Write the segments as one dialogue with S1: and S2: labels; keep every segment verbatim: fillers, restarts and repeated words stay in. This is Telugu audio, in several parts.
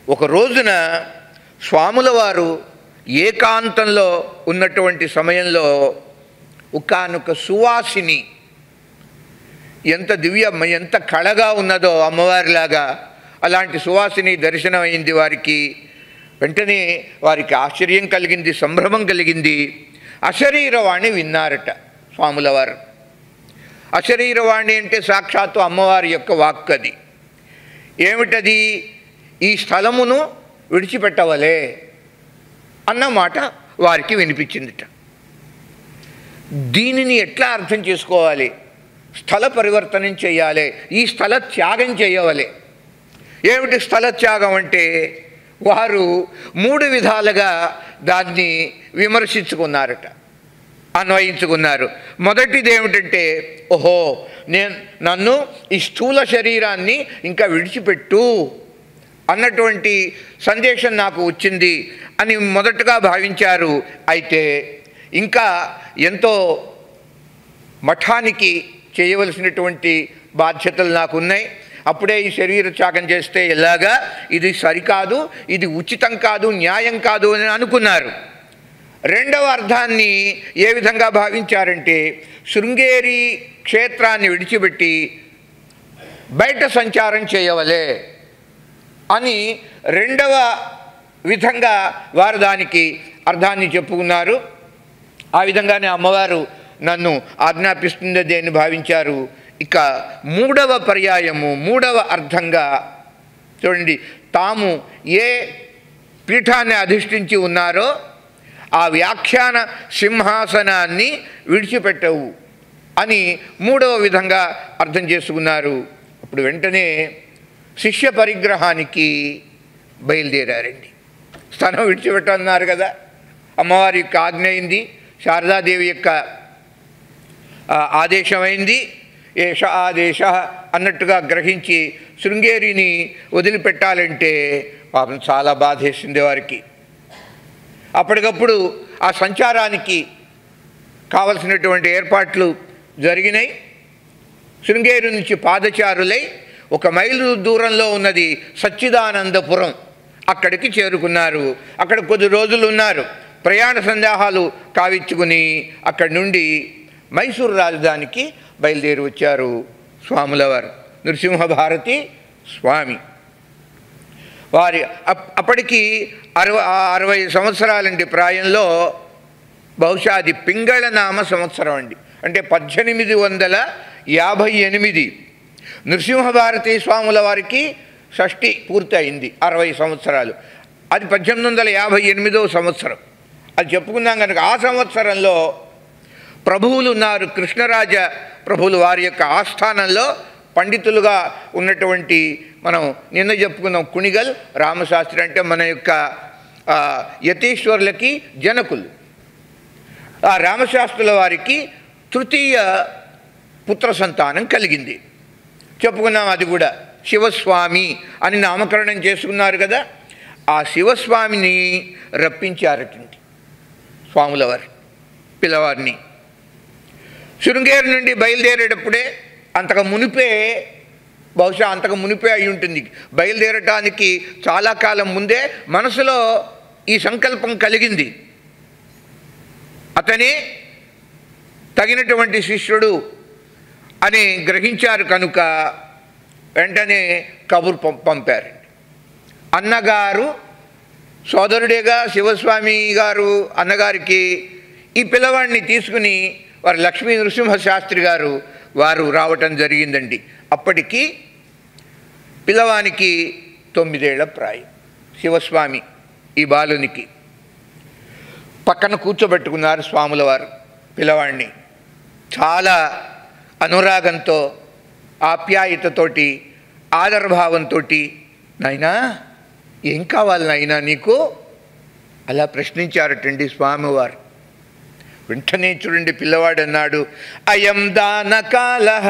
S1: ఒక రోజున స్వాముల వారు ఏకాంతంలో ఉన్నటువంటి సమయంలో ఒకానొక సువాసిని ఎంత దివ్య ఎంత కళగా ఉన్నదో అమ్మవారిలాగా అలాంటి సువాసిని దర్శనమైంది వారికి. వెంటనే వారికి ఆశ్చర్యం కలిగింది, సంభ్రమం కలిగింది. అశరీరవాణి విన్నారట స్వాముల వారు. అశరీరవాణి అంటే సాక్షాత్తు అమ్మవారి యొక్క వాక్కు. అది ఏమిటది? ఈ స్థలమును విడిచిపెట్టవలే అన్నమాట వారికి వినిపించిందిట. దీనిని ఎట్లా అర్థం చేసుకోవాలి? స్థల పరివర్తనం చేయాలి, ఈ స్థల త్యాగం చేయవలే. ఏమిటి స్థల త్యాగం అంటే? వారు మూడు విధాలుగా దాన్ని విమర్శించుకున్నారట, అన్వయించుకున్నారు. మొదటిది ఏమిటంటే, ఓహో నేను నన్ను ఈ స్థూల శరీరాన్ని ఇంకా విడిచిపెట్టు అన్నటువంటి సందేశం నాకు వచ్చింది అని మొదటగా భావించారు. అయితే ఇంకా ఎంతో మఠానికి చేయవలసినటువంటి బాధ్యతలు నాకు ఉన్నాయి, అప్పుడే ఈ శరీర త్యాగం చేస్తే ఎలాగా? ఇది సరికాదు, ఇది ఉచితం కాదు, న్యాయం కాదు అని అనుకున్నారు. రెండవ అర్థాన్ని ఏ విధంగా భావించారంటే, శృంగేరి క్షేత్రాన్ని విడిచిపెట్టి బయట సంచారం చేయవలే అని రెండవ విధంగా వారు దానికి అర్థాన్ని చెప్పుకున్నారు. ఆ విధంగానే అమ్మవారు నన్ను ఆజ్ఞాపిస్తున్నది అని భావించారు. ఇక మూడవ పర్యాయము, మూడవ అర్థంగా చూడండి, తాము ఏ పీఠాన్ని అధిష్ఠించి ఉన్నారో ఆ వ్యాఖ్యాన సింహాసనాన్ని విడిచిపెట్టవు అని మూడవ విధంగా అర్థం చేసుకున్నారు. అప్పుడు వెంటనే శిష్య పరిగ్రహానికి బయలుదేరారండి. స్థానం విడిచిపెట్టన్నారు కదా, అమ్మవారి యొక్క ఆజ్ఞ అయింది, శారదాదేవి యొక్క ఆదేశమైంది. ఏష ఆదేశ అన్నట్టుగా గ్రహించి శృంగేరిని వదిలిపెట్టాలంటే పాపం చాలా బాధేసింది వారికి. అప్పటికప్పుడు ఆ సంచారానికి కావలసినటువంటి ఏర్పాట్లు జరిగినాయి. శృంగేరి నుంచి పాదచారులై ఒక మైలు దూరంలో ఉన్నది సచ్చిదానందపురం, అక్కడికి చేరుకున్నారు. అక్కడ కొద్ది రోజులు ఉన్నారు. ప్రయాణ సందేహాలు కావించుకుని అక్కడి నుండి మైసూరు రాజధానికి బయలుదేరి వచ్చారు స్వాముల వారు. నృసింహభారతి స్వామి వారి అప్పటికి అరవై అరవై సంవత్సరాలండి ప్రాయంలో. బహుశా అది పింగళ నామ సంవత్సరం అండి, అంటే పద్దెనిమిది వందల యాభై ఎనిమిది నృసింహభారతి స్వాముల వారికి షష్ఠి పూర్తి అయింది, అరవై సంవత్సరాలు. అది పద్దెనిమిది వందల యాభై ఎనిమిదవ సంవత్సరం. అది చెప్పుకున్నాం కనుక ఆ సంవత్సరంలో ప్రభువులు ఉన్నారు, కృష్ణరాజ ప్రభువులు. వారి యొక్క ఆస్థానంలో పండితులుగా ఉన్నటువంటి, మనం నిన్న చెప్పుకున్నాం, కుణిగల్ రామశాస్త్రి అంటే మన యొక్క యతీశ్వరులకి జనకులు. ఆ రామశాస్త్రుల వారికి తృతీయ పుత్ర సంతానం కలిగింది, చెప్పుకున్నాం. అది కూడా శివస్వామి అని నామకరణం చేసుకున్నారు కదా. ఆ శివస్వామిని రప్పించారటండి స్వాముల వారు పిల్లవారిని. శృంగేరి నుండి బయలుదేరేటప్పుడే, అంతకు మునిపే, బహుశా అంతకు మునిపే అయి ఉంటుంది, బయలుదేరటానికి చాలా కాలం ముందే మనసులో ఈ సంకల్పం కలిగింది. అతనే తగినటువంటి శిష్యుడు అని గ్రహించారు కనుక వెంటనే కబురు పంపారు. అన్నగారు సోదరుడేగా శివస్వామి గారు, అన్నగారికి ఈ పిల్లవాడిని తీసుకుని వారు లక్ష్మీ నృసింహశాస్త్రి గారు వారు రావటం జరిగిందండి. అప్పటికి పిల్లవానికి తొమ్మిదేళ్ల ప్రాయం. శివస్వామి ఈ బాలునికి పక్కన కూర్చోబెట్టుకున్నారు స్వాముల వారు పిల్లవాడిని. చాలా అనురాగంతో, ఆప్యాయతతోటి, ఆదరభావంతో, నాయనా ఏం కావాలి నాయనా నీకు అలా ప్రశ్నించారటండి స్వామివారు. వెంటనే చూడండి పిల్లవాడు అన్నాడు, అయం దానకాలః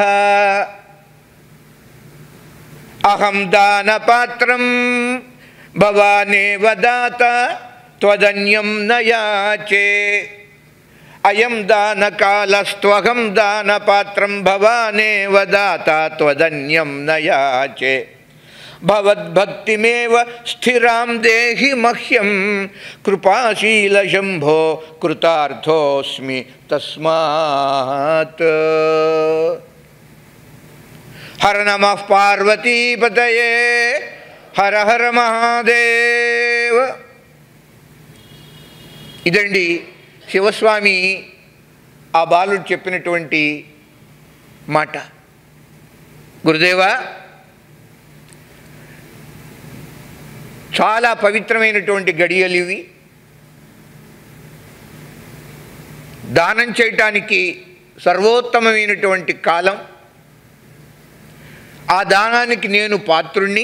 S1: అహం దానపాత్రం భవానేవ దాత త్వదన్యం నయాచే. అయం దానకాలస్త్వహం దానపాత్రం భవానేవ దాత త్వదన్యం నయాచే. భవద్భక్తిమేవ స్థిరాం దేహి మహ్యం కృపాశీల శంభో కృతార్థోస్మి తస్మాత్. హర నమః పార్వతీపతయే హర హర మహాదేవ. ఇదండి శివస్వామి ఆ బాలుడు చెప్పినటువంటి మాట. గురుదేవా, చాలా పవిత్రమైనటువంటి గడియలు ఇవి. దానం చేయటానికి సర్వోత్తమమైనటువంటి కాలం. ఆ దానానికి నేను పాత్రుణ్ణి.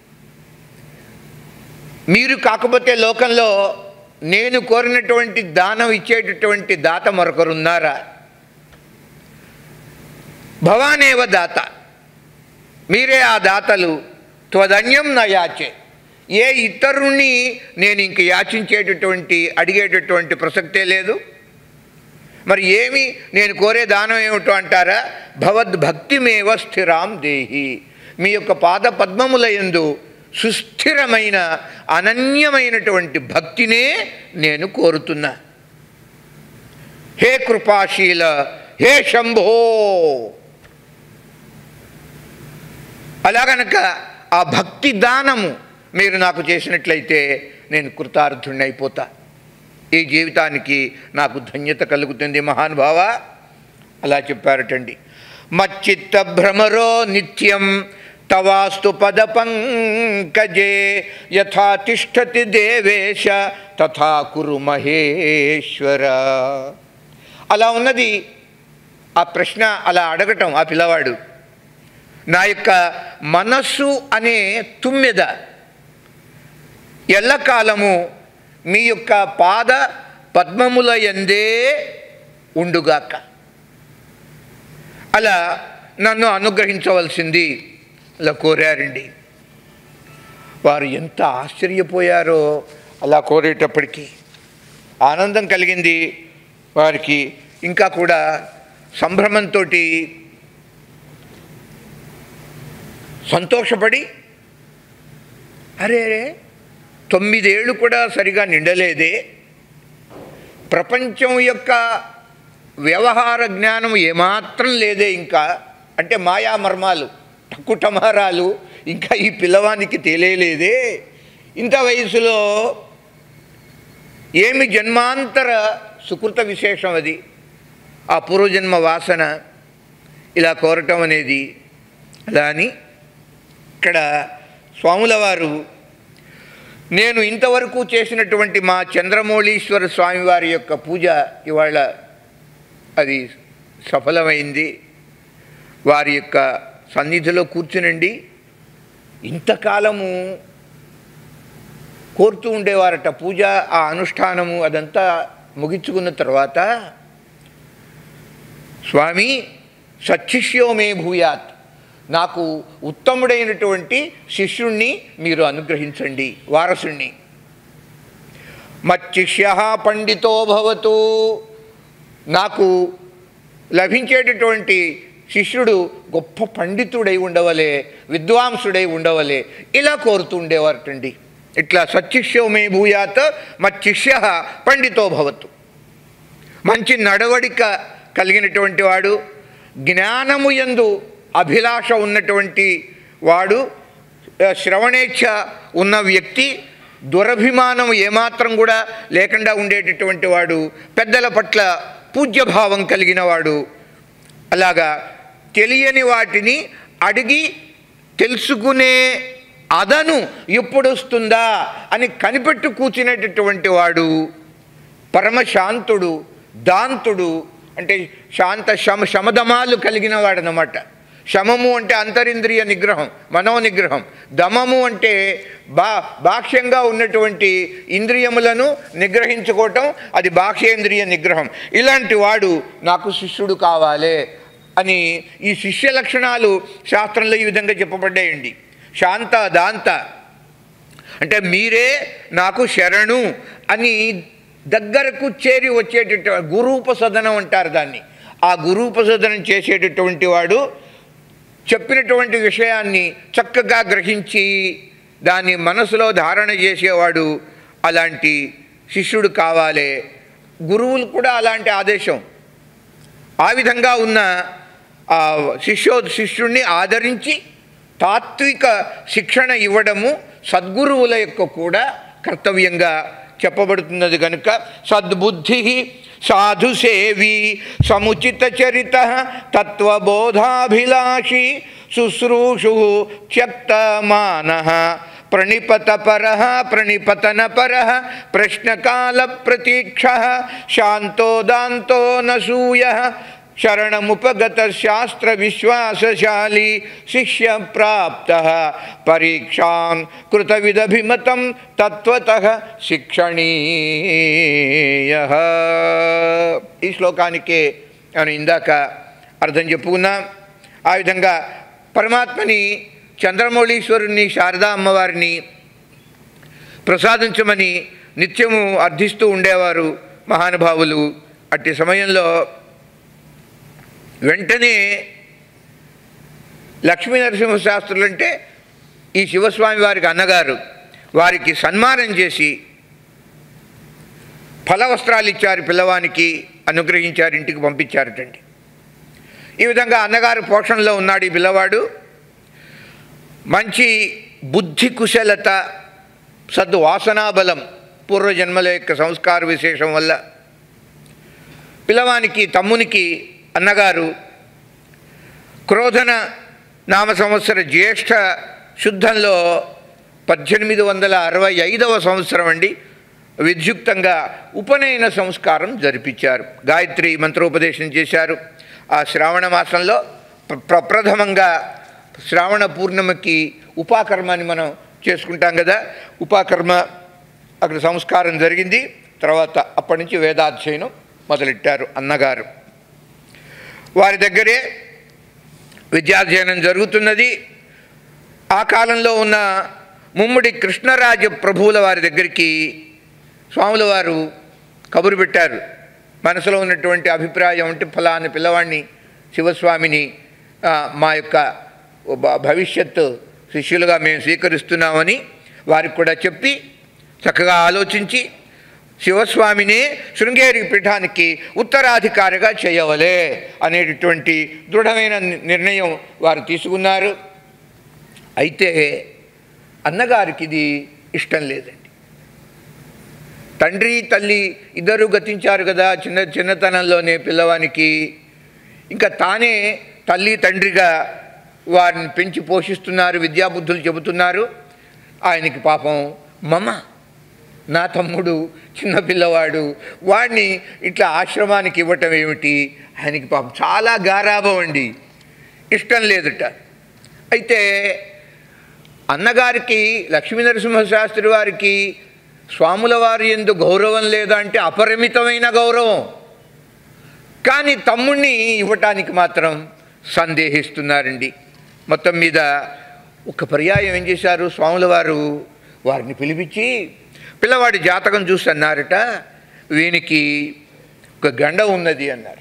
S1: మీరు కాకపోతే లోకంలో నేను కోరినటువంటి దానం ఇచ్చేటటువంటి దాత మరొకరున్నారా? భవానేవ దాత, మీరే ఆ దాతలు. త్వదన్యం నా యాచే, ఏ ఇతరుణ్ణి నేను ఇంక యాచించేటటువంటి అడిగేటటువంటి ప్రసక్తే లేదు. మరి ఏమి నేను కోరే దానం ఏమిటో అంటారా? భవద్భక్తిమేవ స్థిరాం దేహి, మీ యొక్క పాద పద్మముల యందు సుస్థిరమైన అనన్యమైనటువంటి భక్తినే నేను కోరుతున్నా. హే కృపాశీల, హే శంభో. అలాగనక ఆ భక్తి దానము మీరు నాకు చేసినట్లయితే నేను కృతార్థుణ్ణి అయిపోతా. ఈ జీవితానికి నాకు ధన్యత కలుగుతుంది. మహానుభావ అలా చెప్పారటండి. మచ్చిత్త భ్రమరో నిత్యం తవాస్తు పద పంకజే యథా తిష్టతి దేవేశ తథా కురు మహేశ్వర. అలా ఉన్నది ఆ ప్రశ్న, అలా అడగటం ఆ పిల్లవాడు. నా యొక్క మనస్సు అనే తుమ్మెద ఎల్లకాలము మీ యొక్క పాద పద్మముల యందే ఉండుగాక. అలా నన్ను అనుగ్రహించవలసింది అలా కోరారండి. వారు ఎంత ఆశ్చర్యపోయారో అలా కోరేటప్పటికీ. ఆనందం కలిగింది వారికి. ఇంకా కూడా సంభ్రమంతో సంతోషపడి, అరే తొమ్మిదేళ్ళు కూడా సరిగా నిండలేదే, ప్రపంచం యొక్క వ్యవహార జ్ఞానం ఏమాత్రం లేదే ఇంకా, అంటే మాయా మర్మాలు టక్కుటమారాలు ఇంకా ఈ పిల్లవానికి తెలియలేదే, ఇంత వయసులో ఏమి జన్మాంతర సుకృత విశేషం అది, ఆ పూర్వజన్మ వాసన ఇలా కోరటం అనేది. అలా అని ఇక్కడ స్వాముల వారు నేను ఇంతవరకు చేసినటువంటి మా చంద్రమౌళీశ్వర స్వామివారి యొక్క పూజ ఇవాళ అది సఫలమైంది. వారి యొక్క సన్నిధిలో కూర్చునండి ఇంతకాలము కోరుతూ ఉండేవారట పూజ, ఆ అనుష్ఠానము అదంతా ముగించుకున్న తర్వాత, స్వామి సచ్చిష్యో మే భూయాత్, నాకు ఉత్తముడైనటువంటి శిష్యుణ్ణి మీరు అనుగ్రహించండి, వారసుణ్ణి. మచ్చిష్య పండితో భవతు, నాకు లభించేటటువంటి శిష్యుడు గొప్ప పండితుడై ఉండవలే, విద్వాంసుడై ఉండవలే, ఇలా కోరుతూ ఉండేవారటండి. ఇట్లా సచ్చిష్యో మే భూయాత్ మచ్చిష్య పండితో భవతు. మంచి నడవడిక కలిగినటువంటి వాడు, జ్ఞానము యందు అభిలాష ఉన్నటువంటి వాడు, శ్రవణేచ్ఛ ఉన్న వ్యక్తి, దురభిమానం ఏమాత్రం కూడా లేకుండా ఉండేటటువంటి వాడు, పెద్దల పట్ల పూజ్యభావం కలిగిన వాడు, అలాగా తెలియని వాటిని అడిగి తెలుసుకునే అదను ఎప్పుడు వస్తుందా అని కనిపెట్టు కూర్చునేటటువంటి వాడు, పరమశాంతుడు, దాంతుడు, అంటే శాంత శమ శమదమాలు కలిగిన వాడనమాట. శమము అంటే అంతరింద్రియ నిగ్రహం, మనో నిగ్రహం. దమము అంటే బా బాహ్యంగా ఉన్నటువంటి ఇంద్రియములను నిగ్రహించుకోవటం, అది బాహ్యేంద్రియ నిగ్రహం. ఇలాంటి వాడు నాకు శిష్యుడు కావాలి అని ఈ శిష్య లక్షణాలు శాస్త్రంలో ఈ విధంగా చెప్పబడ్డాయండి. శాంత దాంత అంటే మీరే నాకు శరణు అని దగ్గరకు చేరి వచ్చేటటువంటి గురూపసదనం అంటారు దాన్ని. ఆ గురూపసదనం చేసేటటువంటి వాడు చెప్పినటువంటి విషయాన్ని చక్కగా గ్రహించి దాన్ని మనసులో ధారణ చేసేవాడు అలాంటి శిష్యుడు కావాలి. గురువులు కూడా అలాంటి ఆదేశం. ఆ విధంగా ఉన్న శిష్యో శిష్యుణ్ణి ఆదరించి తాత్విక శిక్షణ ఇవ్వడము సద్గురువుల యొక్క కూడా కర్తవ్యంగా చెప్పబడుతున్నది కనుక సద్బుద్ధి సాధుసేవి సముచిత చరిత తత్వబోధాభిలాషి శుశ్రూషు త్యక్తమానః ప్రణిపతపరః ప్రణిపతనపరః ప్రశ్నకాల ప్రతీక్షః శాంతోదాంతో నసూయః శరణముపగత శాస్త్ర విశ్వాసశాలి శిష్య ప్రాప్తః పరీక్షాన్ కృతవిదభిమతం తత్వతః శిక్షణీయః. ఈ శ్లోకానికే మనం ఇందాక అర్థం చెప్పుకున్నాం. ఆ విధంగా పరమాత్మని చంద్రమౌళీశ్వరుని శారదా అమ్మవారిని ప్రసాదించమని నిత్యము అర్థిస్తూ ఉండేవారు మహానుభావులు. అట్టి సమయంలో వెంటనే లక్ష్మీ నరసింహశాస్త్రులు అంటే ఈ శివస్వామి వారికి అన్నగారు, వారికి సన్మానం చేసి ఫలవస్త్రాలు ఇచ్చారు, పిల్లవానికి అనుగ్రహించారు, ఇంటికి పంపించారటండి. ఈ విధంగా అన్నగారు పోషణలో ఉన్నాడు ఈ పిల్లవాడు. మంచి బుద్ధి కుశలత, సద్వాసనాబలం పూర్వజన్మల యొక్క సంస్కార విశేషం వల్ల పిల్లవానికి తమ్మునికి అన్నగారు క్రోధన నామ సంవత్సర జ్యేష్ఠ శుద్ధంలో పద్దెనిమిది వందల అరవై ఐదవ సంవత్సరం అండి విద్యుక్తంగా ఉపనయన సంస్కారం జరిపించారు. గాయత్రి మంత్రోపదేశం చేశారు. ఆ శ్రావణ మాసంలో ప్రప్రథమంగా శ్రావణ పూర్ణిమకి ఉపాకర్మాన్ని మనం చేసుకుంటాం కదా, ఉపాకర్మ అక్కడ సంస్కారం జరిగింది. తర్వాత అప్పటి నుంచి వేదాధ్యయనం మొదలెట్టారు అన్నగారు. వారి దగ్గరే విద్యాధ్యయనం జరుగుతున్నది. ఆ కాలంలో ఉన్న ముమ్మడి కృష్ణరాజ ప్రభువుల వారి దగ్గరికి స్వాముల వారు కబురు పెట్టారు. మనసులో ఉన్నటువంటి అభిప్రాయం అంటే ఫలాని పిల్లవాడిని శివస్వామిని మా యొక్క భవిష్యత్తు శిష్యులుగా మేము స్వీకరిస్తున్నామని వారికి కూడా చెప్పి చక్కగా ఆలోచించి శివస్వామిని శృంగేరి పీఠానికి ఉత్తరాధికారిగా చేయవలే అనేటటువంటి దృఢమైన నిర్ణయం వారు తీసుకున్నారు. అయితే అన్నగారికి ఇది ఇష్టం లేదండి. తండ్రి తల్లి ఇద్దరు గతించారు కదా చిన్న చిన్నతనంలోనే పిల్లవానికి. ఇంకా తానే తల్లి తండ్రిగా వారిని పెంచి పోషిస్తున్నారు, విద్యాబుద్ధులు చెబుతున్నారు. ఆయనకి పాపం మమ నా తమ్ముడు చిన్నపిల్లవాడు, వాడిని ఇట్లా ఆశ్రమానికి ఇవ్వటం ఏమిటి, ఆయనకి పాపం చాలా గారాభం అండి, ఇష్టం లేదుట. అయితే అన్నగారికి లక్ష్మీనరసింహశాస్త్రి వారికి స్వాముల వారి యందు గౌరవం లేదా అంటే అపరిమితమైన గౌరవం. కానీ తమ్ముణ్ణి ఇవ్వటానికి మాత్రం సందేహిస్తున్నారండి. మొత్తం మీద ఒక పర్యాయం ఏం చేశారు స్వాముల వారు, వారిని పిలిపించి పిల్లవాడి జాతకం చూసి అన్నారట, వీనికి ఒక గండ ఉన్నది అన్నారు.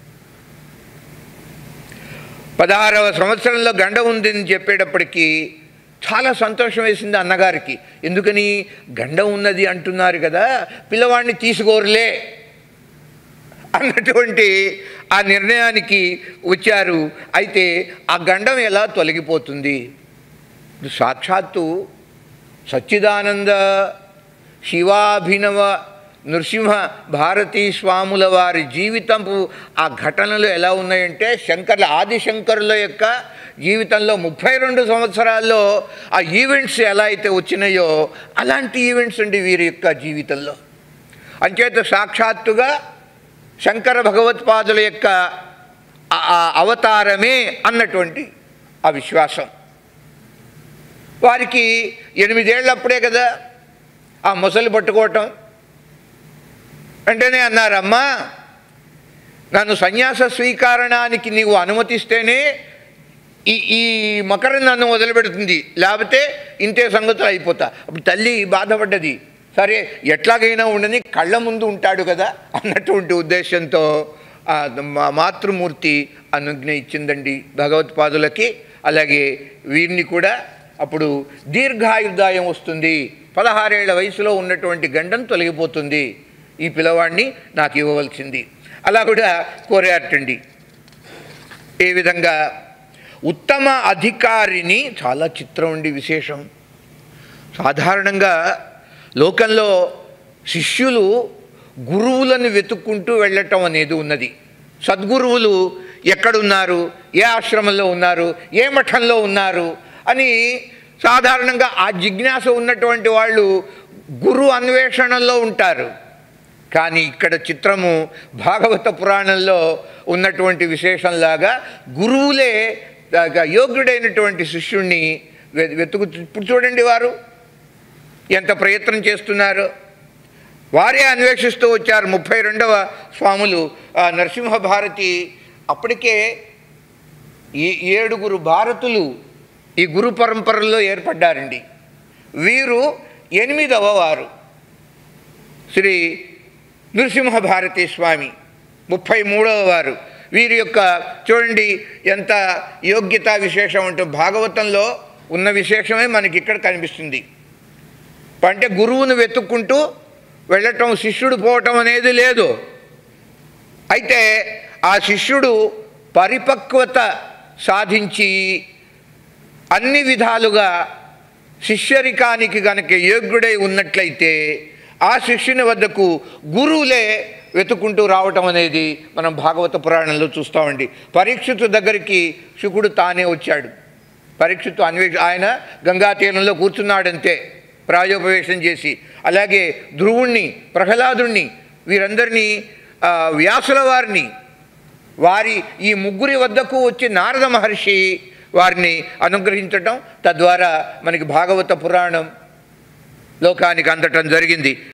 S1: పదహారవ సంవత్సరంలో గండ ఉందని చెప్పేటప్పటికీ చాలా సంతోషం వేసింది అన్నగారికి. ఎందుకని, గండం ఉన్నది అంటున్నారు కదా, పిల్లవాడిని తీసుకోరులే అన్నటువంటి ఆ నిర్ణయానికి వచ్చారు. అయితే ఆ గండం ఎలా తొలగిపోతుంది? సాక్షాత్తు సచ్చిదానంద శివాభినవ నృసింహ భారతీ స్వాముల వారి జీవితంపు ఆ ఘటనలు ఎలా ఉన్నాయంటే, శంకర్ల ఆదిశంకరుల యొక్క జీవితంలో ముప్పై రెండు సంవత్సరాల్లో ఆ ఈవెంట్స్ ఎలా అయితే వచ్చినాయో అలాంటి ఈవెంట్స్ అండి వీరి యొక్క జీవితంలో. అంచేత సాక్షాత్తుగా శంకర భగవత్పాదుల యొక్క అవతారమే అన్నటువంటి ఆ విశ్వాసం. వారికి ఎనిమిదేళ్ళప్పుడే కదా ఆ మొసలు పట్టుకోవటం. వెంటనే అన్నారమ్మా, నన్ను సన్యాస స్వీకారణానికి నీవు అనుమతిస్తేనే ఈ ఈ మకరం నన్ను వదిలిపెడుతుంది, లేకపోతే ఇంతే సంగతులు అయిపోతా. అప్పుడు తల్లి బాధపడ్డది. సరే ఎట్లాగైనా ఉండని, కళ్ళ ముందు ఉంటాడు కదా అన్నటువంటి ఉద్దేశంతో మాతృమూర్తి అనుజ్ఞ ఇచ్చిందండి భగవత్పాదులకి. అలాగే వీరిని కూడా అప్పుడు దీర్ఘాయుర్దాయం వస్తుంది, పదహారేళ్ల వయసులో ఉన్నటువంటి గండం తొలగిపోతుంది, ఈ పిల్లవాడిని నాకు ఇవ్వవలసింది అలా కూడా కోరారటండి. ఏ విధంగా ఉత్తమ అధికారిని, చాలా చిత్రం ఉండి విశేషం. సాధారణంగా లోకంలో శిష్యులు గురువులను వెతుక్కుంటూ వెళ్ళటం అనేది ఉన్నది. సద్గురువులు ఎక్కడున్నారు, ఏ ఆశ్రమంలో ఉన్నారు, ఏ మఠంలో ఉన్నారు అని సాధారణంగా ఆ జిజ్ఞాస ఉన్నటువంటి వాళ్ళు గురు అన్వేషణలో ఉంటారు. కానీ ఇక్కడ చిత్రము భాగవత పురాణంలో ఉన్నటువంటి విశేషంలాగా గురువులే యోగ్యుడైనటువంటి శిష్యుణ్ణి వెతుకు. ఇప్పుడు చూడండి వారు ఎంత ప్రయత్నం చేస్తున్నారు, వారే అన్వేషిస్తూ వచ్చారు. ముప్పై రెండవ స్వాములు నరసింహభారతి అప్పటికే ఈ ఏడుగురు భారతులు ఈ గురు పరంపరలో ఏర్పడ్డారండి. వీరు ఎనిమిదవ వారు శ్రీ నృసింహభారతి స్వామి, ముప్పై మూడవ వారు. వీరి యొక్క చూడండి ఎంత యోగ్యతా విశేషం అంటే భాగవతంలో ఉన్న విశేషమే మనకి ఇక్కడ కనిపిస్తుంది. అంటే గురువును వెతుక్కుంటూ వెళ్ళటం, శిష్యుడు పోవటం అనేది లేదు. అయితే ఆ శిష్యుడు పరిపక్వత సాధించి అన్ని విధాలుగా శిష్యరికానికి గనక యోగ్యుడై ఉన్నట్లయితే ఆ శిష్యుని వద్దకు గురువులే వెతుకుంటూ రావటం అనేది మనం భాగవత పురాణంలో చూస్తామండి. పరీక్షితు దగ్గరికి శుకుడు తానే వచ్చాడు. పరీక్షితు అన్వేష ఆయన గంగా తీరంలో కూర్చున్నాడంతే ప్రాయోపవేశం చేసి. అలాగే ధ్రువుణ్ణి, ప్రహ్లాదుణ్ణి, వీరందరినీ వ్యాసుల వారిని, వారి ఈ ముగ్గురి వద్దకు వచ్చి నారద మహర్షి వారిని అనుగ్రహించటం, తద్వారా మనకి భాగవత పురాణం లోకానికి అందటం జరిగింది.